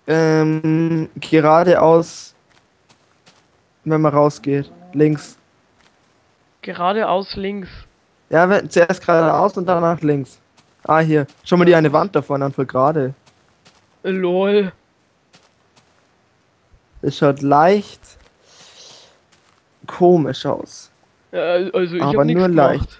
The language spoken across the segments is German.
Geradeaus, wenn man rausgeht. Links. Geradeaus links. Ja, zuerst geradeaus und danach links. Ah, hier. Schau mal die eine Wand davon an, voll gerade. Lol. Es schaut leicht komisch aus. Also ich Aber hab nichts nur gemacht. leicht.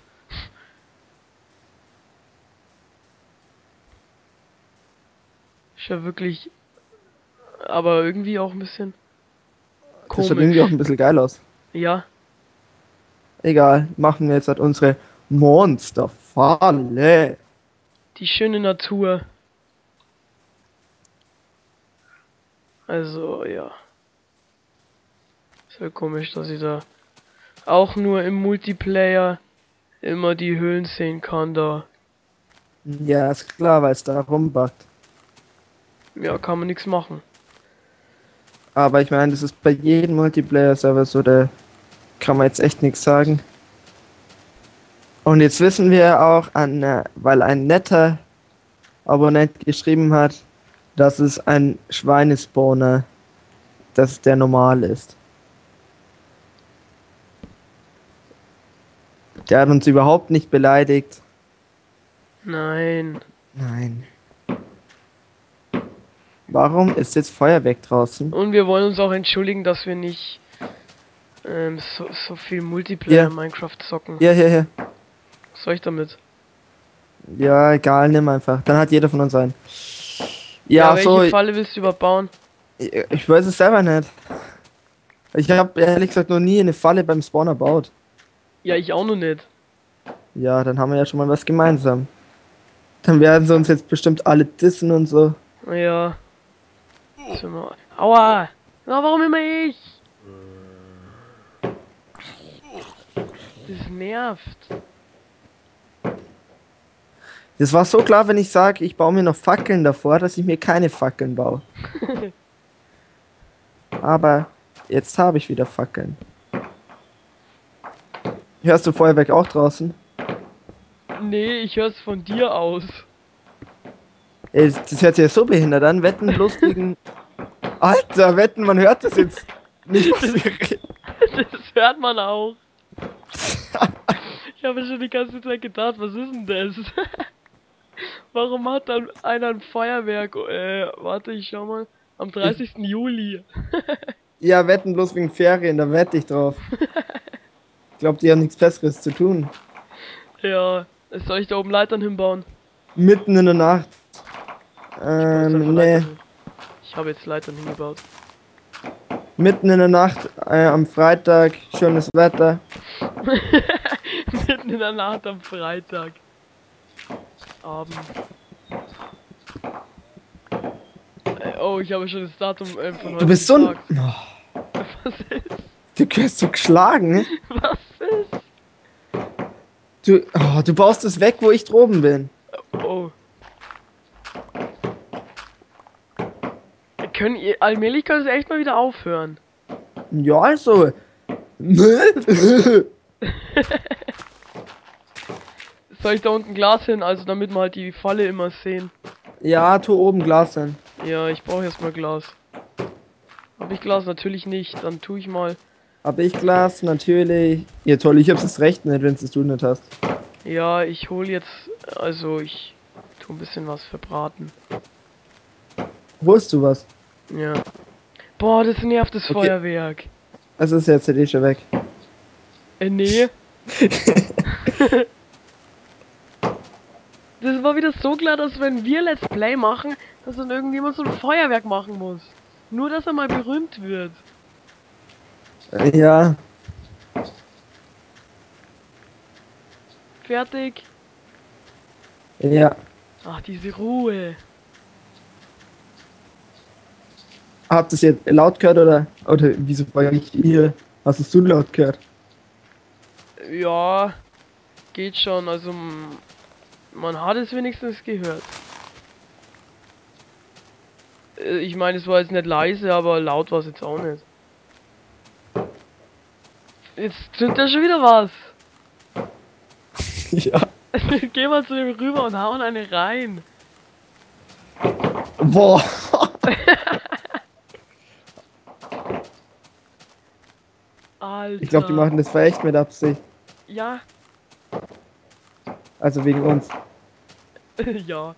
Ist ja wirklich. Aber irgendwie auch ein bisschen Das schaut irgendwie auch komisch. ein bisschen geil aus. Ja. Egal, machen wir jetzt halt unsere Monsterfalle. Die schöne Natur. Also, ja. Ist halt komisch, dass ich da auch nur im Multiplayer immer die Höhlen sehen kann da. Ja, ist klar, weil es da rumbackt. Ja, kann man nichts machen. Aber ich meine, das ist bei jedem Multiplayer-Server so, da kann man jetzt echt nichts sagen. Und jetzt wissen wir auch, weil ein netter Abonnent geschrieben hat, dass es ein Schweinespawner, dass der normal ist. Der hat uns überhaupt nicht beleidigt. Nein. Nein. Warum ist jetzt Feuerwerk draußen? Und wir wollen uns auch entschuldigen, dass wir nicht so viel Multiplayer Ja. in Minecraft zocken. Hier. Was soll ich damit? Ja, egal, nimm einfach. Dann hat jeder von uns einen. Ja, welche so. Falle willst du überbauen? Ich weiß es selber nicht. Ich habe ehrlich gesagt noch nie eine Falle beim Spawn erbaut. Ja, ich auch noch nicht. Ja, dann haben wir ja schon mal was gemeinsam. Dann werden sie uns jetzt bestimmt alle dissen und so. Ja. Aua! Na, warum immer ich? Das nervt. Das war so klar, wenn ich sage, ich baue mir noch Fackeln davor, dass ich mir keine Fackeln baue. Aber jetzt habe ich wieder Fackeln. Hörst du Feuerwerk auch draußen? Nee, ich hör's von dir aus. Ey, das hört sich ja so behindert an. Wetten bloß wegen... Alter, wetten, man hört das jetzt nicht, was wir reden. Das hört man auch. Ich habe schon die ganze Zeit gedacht, was ist denn das? Warum hat dann einer ein Feuerwerk? Warte, ich schau mal. Am 30. Juli. Ja, wetten bloß wegen Ferien, da wette ich drauf. Ich glaube, die haben nichts Besseres zu tun. Ja, soll ich da oben Leitern hinbauen? Mitten in der Nacht. Nee. Ich habe jetzt Leitern hingebaut. Mitten in der Nacht, am Freitag, schönes Wetter. Mitten in der Nacht am Freitag. Abend. Oh, ich habe schon das Datum von heute. Du bist so ein... gesagt. Oh, Was ist? du wirst so geschlagen, ne? Was ist? Du baust es weg, wo ich droben bin. Oh. Allmählich können sie echt mal wieder aufhören. Ja, also... Soll ich da unten Glas hin, also damit wir halt die Falle immer sehen? Ja, tu oben Glas hin. Ja, ich brauche erstmal Glas. Habe ich Glas? Natürlich nicht. Dann tue ich mal. Hab ich Glas, natürlich. Ja toll, ich hab's das Recht nicht, wenn es du nicht hast. Ja, ich hole jetzt. Also ich tue ein bisschen was verbraten. Holst du was? Ja. Boah, das nervt das Okay. Feuerwerk. Also ist jetzt eh schon weg. Nee. Das war wieder so klar, dass wenn wir Let's Play machen, dass dann irgendjemand so ein Feuerwerk machen muss. Nur, dass er mal berühmt wird. Ja. Fertig. Ja. Ach, diese Ruhe. Habt ihr es jetzt laut gehört oder wieso frage ich hier? Hast du laut gehört? Ja, geht schon. Also, man hat es wenigstens gehört. Ich meine, es war jetzt nicht leise, aber laut war es jetzt auch nicht. Jetzt sind da schon wieder was. Ja. Geh mal zu dem rüber und hauen eine rein. Boah. Ich glaube, die machen das für echt mit Absicht. Ja. Also wegen uns. Ja.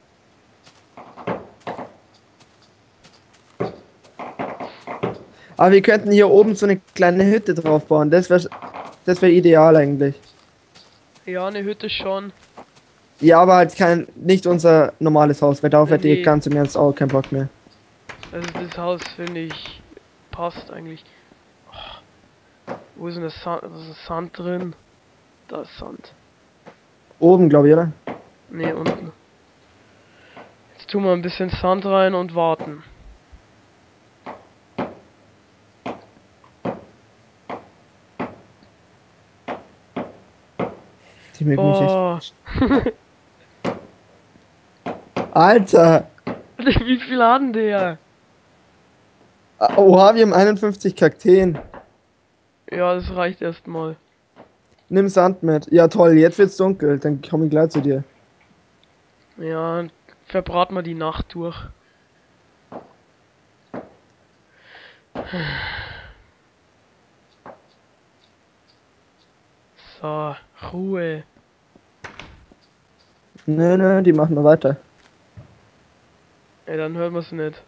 Aber wir könnten hier oben so eine kleine Hütte drauf bauen. Das wär ideal eigentlich. Ja, eine Hütte schon. Ja, aber halt nicht unser normales Haus, weil darauf hätte ich Nee. ganz im Ernst auch keinen Bock mehr. Also das Haus finde ich passt eigentlich. Oh, wo ist denn das Sand? Was ist Sand drin? Da ist Sand. Oben, glaube ich, oder? Ne, unten. Jetzt tun wir ein bisschen Sand rein und warten. Die mögen mich Boah. echt. Alter! Wie viel hatten der? Oha, wir haben 51 Kakteen. Ja, das reicht erstmal. Nimm Sand mit. Ja, toll, jetzt wird's dunkel. Dann komme ich gleich zu dir. Ja, verbraten wir die Nacht durch. So, Ruhe. Nö, die machen wir weiter. Ey, dann hören wir es nicht.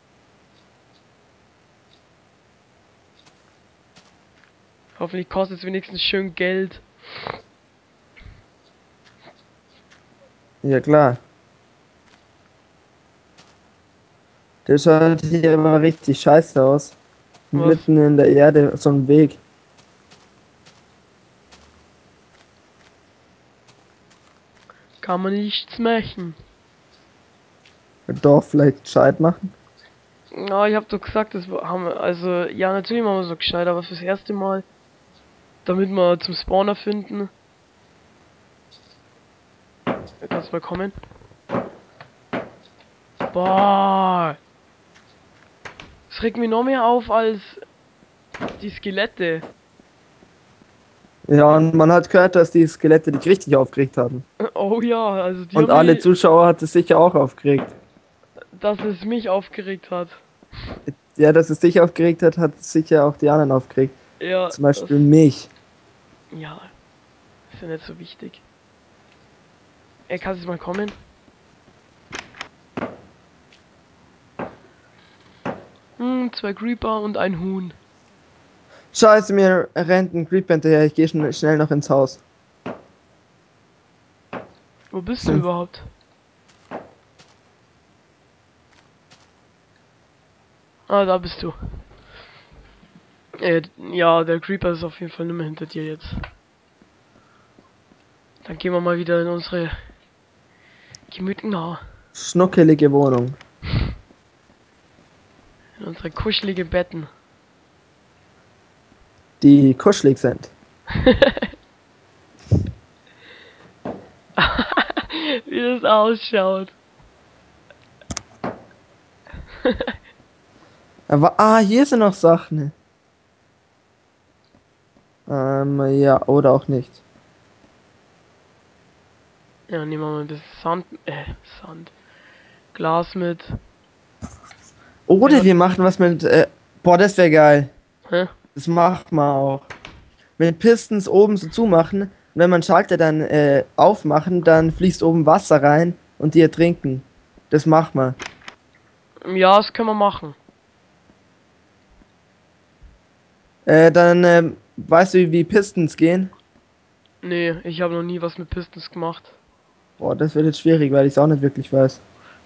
Hoffentlich kostet es wenigstens schön Geld. Ja, klar. Das schaut hier aber richtig scheiße aus. Was? Mitten in der Erde, so ein Weg. Kann man nichts machen. Doch, vielleicht gescheit machen. Ja, ich hab doch gesagt, das haben wir, also, ja, natürlich machen wir so gescheit, aber fürs erste Mal, damit wir zum Spawner finden. Kannst mal kommen. Boah. Das regt mich noch mehr auf als die Skelette. Ja, und man hat gehört, dass die Skelette dich richtig aufgeregt haben. Oh ja, also die Und haben alle mich, Zuschauer hat es sicher auch aufgeregt. dass es mich aufgeregt hat. Ja, dass es dich aufgeregt hat, hat es sicher auch die anderen aufgeregt. Ja, Zum Beispiel mich. ja, ist ja nicht so wichtig. Ey, kannst du mal kommen? Zwei Creeper und ein Huhn. Scheiße, mir rennt ein Creeper hinterher. Ich gehe schnell noch ins Haus. Wo bist du überhaupt? Ah, da bist du. Ja, der Creeper ist auf jeden Fall nicht mehr hinter dir jetzt. Dann gehen wir mal wieder in unsere gemütliche, Schnuckelige Wohnung. in unsere kuschelige Betten. Die kuschelig sind. Wie das ausschaut. Aber, hier sind noch Sachen. Ja, oder auch nicht. Ja, nehmen wir mal ein bisschen Sand. Glas mit. Oder Ja. wir machen was mit, boah, das wäre geil. Hä? Das macht man auch. Mit Pistons oben so zumachen. Und wenn man Schalter dann aufmachen, dann fließt oben Wasser rein und die ertrinken. Das macht man. Ja, das können wir machen. Dann weißt du, wie Pistons gehen? Nee, ich habe noch nie was mit Pistons gemacht. Boah, das wird jetzt schwierig, weil ich es auch nicht wirklich weiß.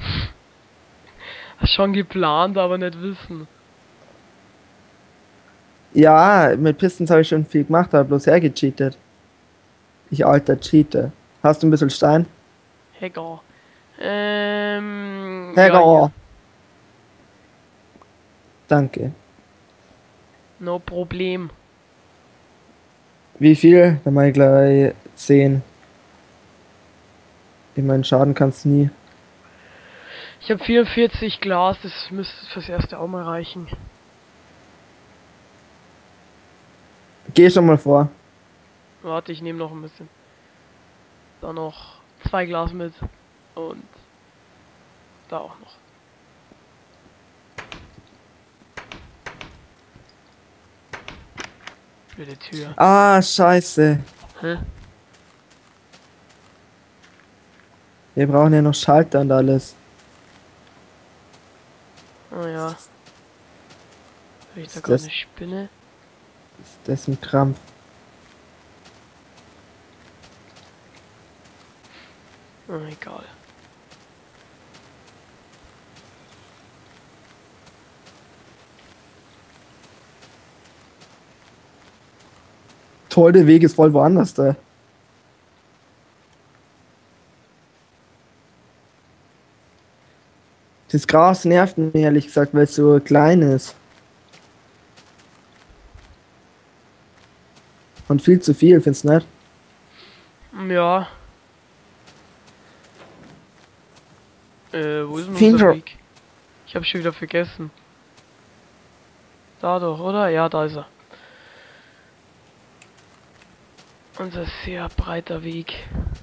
Schon geplant, aber nicht wissen. Ja, mit Pistons habe ich schon viel gemacht, aber bloß hergecheatet. Ich alter Cheater. Hast du ein bisschen Stein? Hacker. Hacker. Ja, Danke. no Problem. Wie viel? Dann mal gleich 10. Ich meine, Schaden kannst du nie. Ich habe 44 Glas, das müsste fürs erste auch mal reichen. Geh schon mal vor. Warte, ich nehme noch ein bisschen. Dann noch 2 Glas mit. Und da auch noch. Blöde Tür. Ah, scheiße. Hä? Wir brauchen ja noch Schalter und alles. Oh ja. Habe ich da Ist gerade das, eine Spinne? ist das ein Krampf? Oh, egal. Toll, der Weg ist voll woanders da. Das Gras nervt mich ehrlich gesagt, weil es so klein ist. Und viel zu viel, findest du nicht? Ja. Wo ist denn unser Finger. Weg? Ich habe schon wieder vergessen. Da doch, oder? Ja, da ist er. Unser sehr breiter Weg.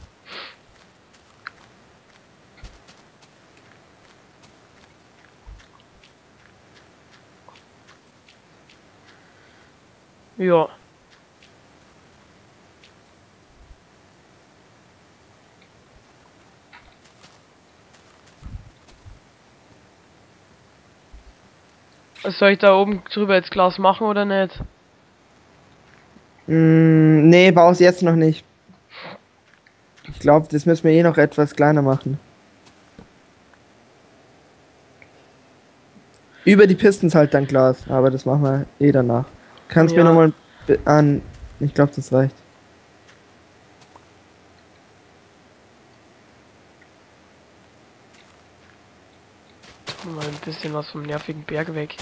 Ja. Soll ich da oben drüber jetzt Glas machen oder nicht? Nee, brauch's jetzt noch nicht. Ich glaube, das müssen wir eh noch etwas kleiner machen. Über die Pistons halt dann Glas, aber das machen wir eh danach. Kannst mir Ja. nochmal an. Ich glaube, das reicht. Mal ein bisschen was vom nervigen Berg weg.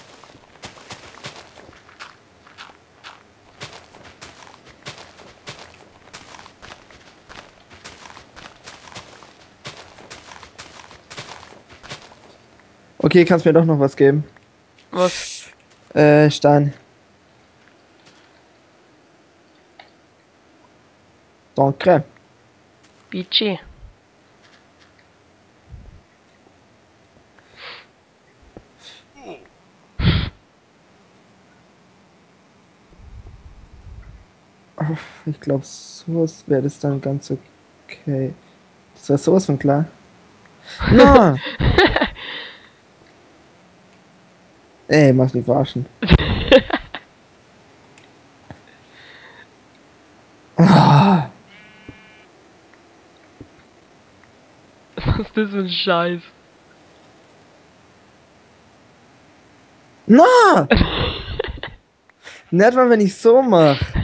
Okay, kannst mir doch noch was geben. Was? Stein. Danke. Budget. Ich glaube, sowas wäre das dann ganz okay. Das war sowas von klar. Na! Ey, mach mich verarschen. Ah, Was ist das für ein Scheiß? na! Nicht mal, wenn ich so mach.